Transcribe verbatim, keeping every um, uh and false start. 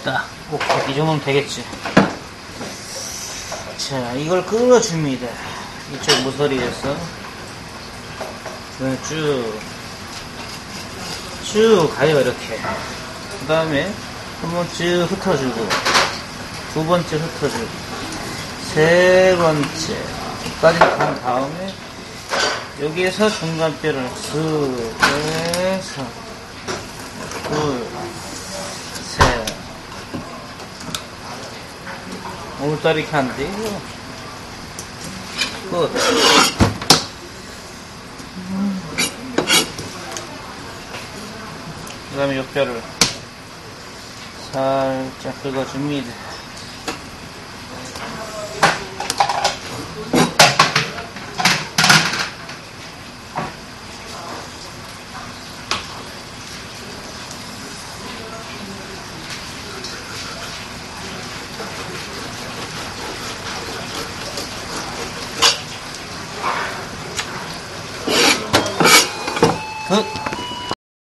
됐다. 오케이, 이 정도면 되겠지. 자, 이걸 끌어줍니다. 이쪽 모서리에서 쭉, 쭉 가요, 이렇게. 그 다음에 한 번 쭉 흩어주고, 두 번째 흩어주고, 세 번째까지 간 다음에 여기에서 중간뼈를 슥 빼서 둘, 셋. 오늘따라 이렇게 안 돼, 이거. 끝. 그 다음에 요 뼈를 살짝 긁어줍니다. 끝.